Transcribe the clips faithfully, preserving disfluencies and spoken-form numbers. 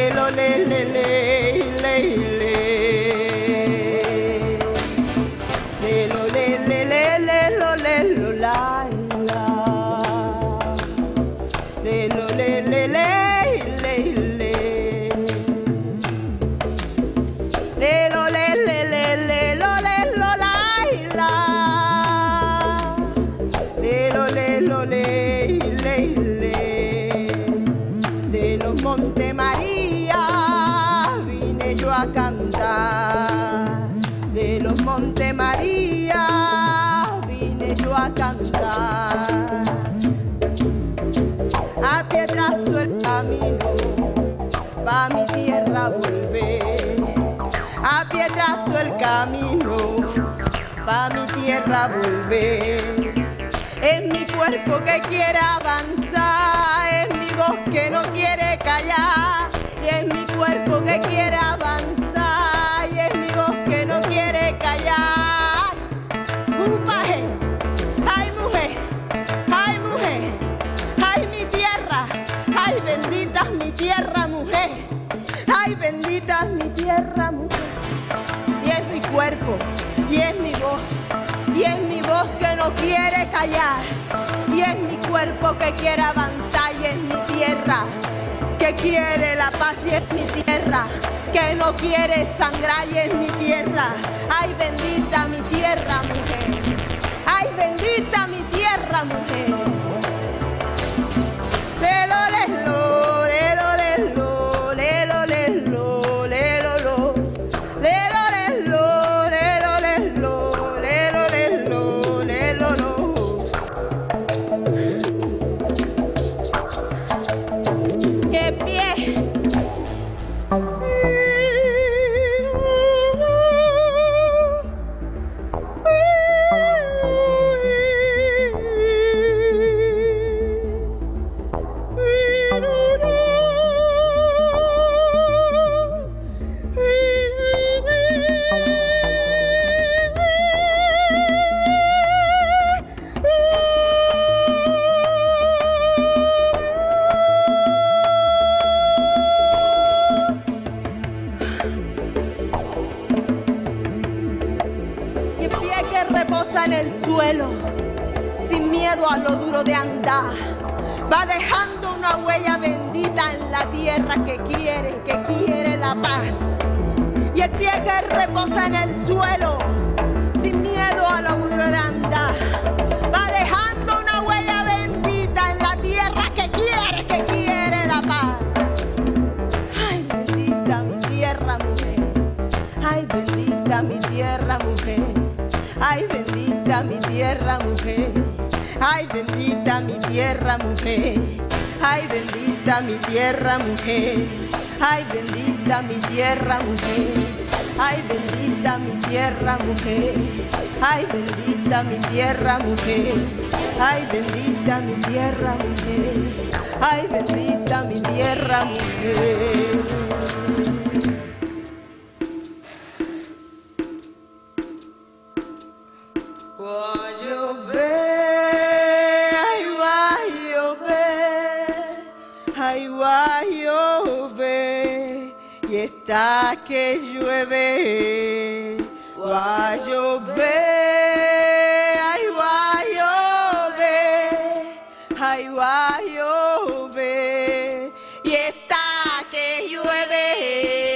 le lo le le le le le le lo le le le le lo le lo la la le lo le le le le le le lo le le le le lo le lo la la le lo le lo le le le de los Monte María vine yo a cantar, de los Monte María vine yo a cantar. A piedrazo el camino pa' mi tierra volver, a piedrazo el camino pa' mi tierra volver. Es mi cuerpo que quiere avanzar, es mi voz que no quiere callar, y es mi cuerpo que quiere avanzar, y es mi voz que no quiere callar. ¡Upaje! ¡Ay, mujer! ¡Ay, mujer! ¡Ay, mi tierra! ¡Ay, bendita es mi tierra, mujer! ¡Ay, bendita es mi tierra, mujer! Y es mi cuerpo, y es mi voz, y es mi voz que no quiere callar, y es mi cuerpo que quiere avanzar, y es mi tierra que quiere la paz, y es mi tierra que no quiere sangrar, y es mi tierra. Ay, bendita mi tierra, mujer. Ay, bendita mi tierra, mujer. Lelo, lelo, lelo, lelo, lelo, lelo, lelo, lelo. Lelo, lelo, lelo, lelo, lelo, lelo, lelo, lelo. ¡Qué pie! Reposa en el suelo, sin miedo a lo duro de andar, va dejando una huella bendita en la tierra que quiere, que quiere la paz. Y el pie que reposa en el suelo, sin miedo a lo duro de andar, va dejando una huella bendita en la tierra que quiere, que quiere la paz. Ay, bendita mi tierra, mujer. Ay, bendita mi tierra, mujer. Ay, bendita mi tierra, mujer. Ay, bendita mi tierra, mujer. Ay, bendita mi tierra, mujer. Ay, bendita mi tierra, mujer. Ay, bendita mi tierra, mujer. Ay, bendita mi tierra, mujer. Ay, bendita mi tierra, mujer. Ay, bendita mi tierra, mujer. Va a llover, ay, va a llover, ay, va a llover, y está que llueve. Va a llover, ay, va a llover, ay, va a llover, y está que llueve.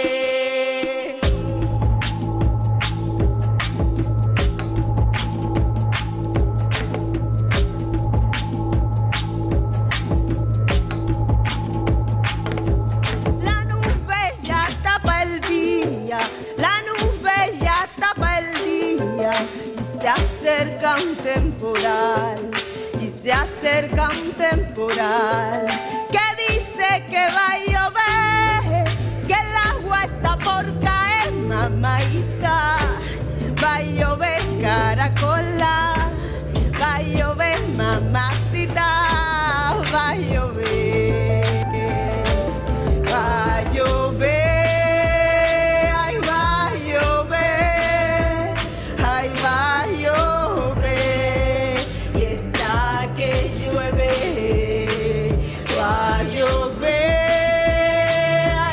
La nube ya tapa el día y se acerca un temporal, y se acerca un temporal que dice que va a llover, que el agua está por caer, mamaita. Va a llover caracola, va a llover mamacita, va a llover, va a llover. Va a llover,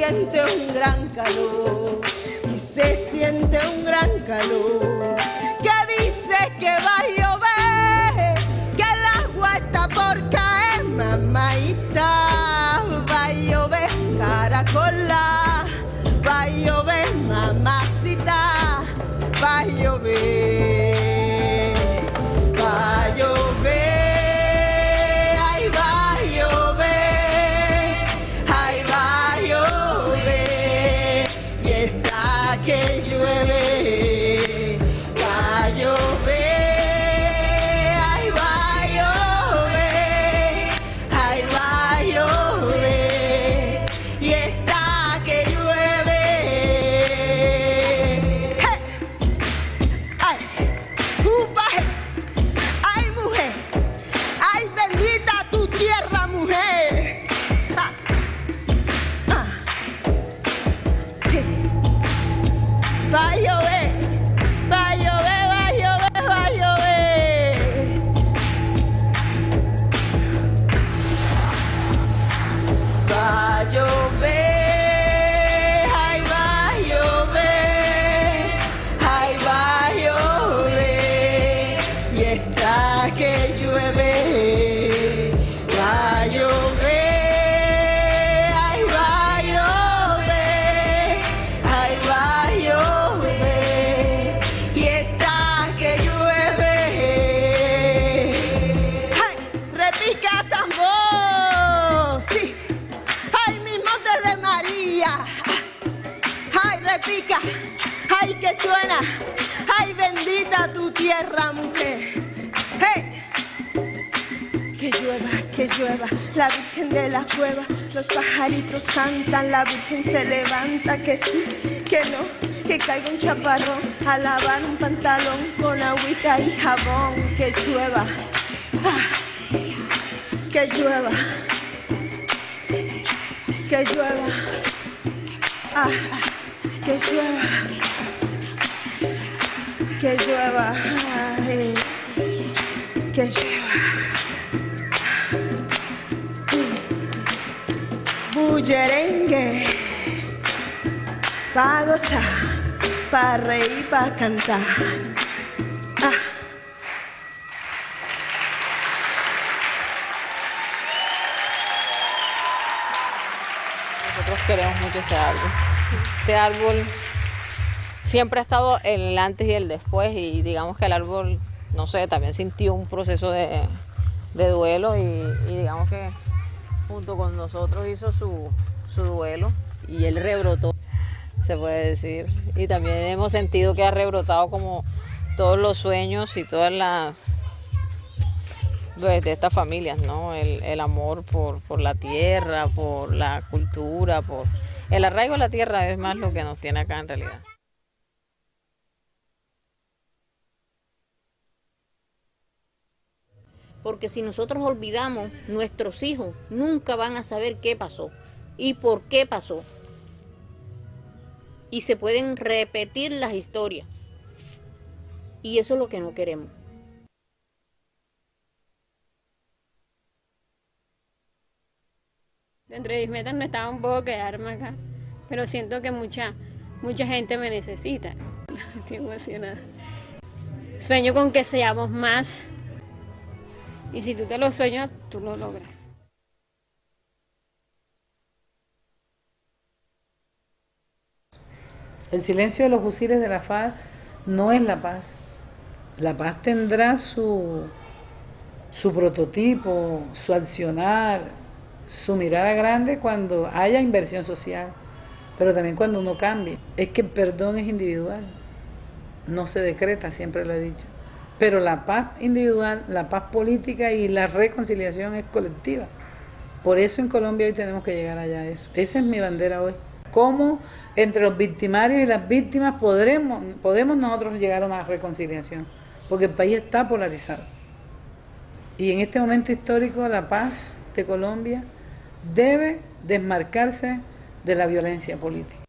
siente un gran calor, y se siente un gran calor, que dice que va a llover, que el agua está por caer, mamaita, va a llover, caracola, va a llover, mamacita, va a llover, va a llover. Que llueve, va a llover, ay va a llover, ay va a llover, y está que llueve. Hey. Ay, upaje, ay mujer, ay bendita tu tierra mujer. Ah. Ah. Sí. Va a llover, va a llover, va a llover, va a llover. Va a llover, ay va a llover, ay va a llover, y está que llueve. Va a llover. Ay, repica, ay, que suena, ay, bendita tu tierra, mujer. Hey, que llueva, que llueva, la Virgen de la cueva, los pajaritos cantan, la Virgen se levanta, que sí, que no, que caiga un chaparrón, a lavar un pantalón con agüita y jabón, que llueva, ah, que llueva, que llueva. Ah, que llueva, que llueva, ay, que llueva. Bullerengue, pa' gozar, pa' reír, pa' cantar. Ah. Nosotros queremos mucho este árbol. Este árbol siempre ha estado el antes y el después, y digamos que el árbol, no sé, también sintió un proceso de, de duelo, y, y digamos que junto con nosotros hizo su, su duelo, y él rebrotó, se puede decir, y también hemos sentido que ha rebrotado como todos los sueños y todas las de estas familias, ¿no? El, el amor por, por la tierra, por la cultura, por el arraigo a la tierra es más lo que nos tiene acá en realidad. Porque si nosotros olvidamos, nuestros hijos nunca van a saber qué pasó y por qué pasó. Y se pueden repetir las historias. Y eso es lo que no queremos. Dentro de mis metas no estaba un poco quedarme acá, pero siento que mucha, mucha gente me necesita. Estoy emocionada. Sueño con que seamos más, y si tú te lo sueñas, tú lo logras. El silencio de los fusiles de la FARC no es la paz. La paz tendrá su, su prototipo, su accionar, su mirada grande cuando haya inversión social, pero también cuando uno cambie. Es que el perdón es individual, no se decreta, siempre lo he dicho, pero la paz individual, la paz política y la reconciliación es colectiva. Por eso en Colombia hoy tenemos que llegar allá a eso. Esa es mi bandera hoy. ¿Cómo entre los victimarios y las víctimas podremos, podemos nosotros llegar a una reconciliación? Porque el país está polarizado. Y en este momento histórico la paz de Colombia debe desmarcarse de la violencia política.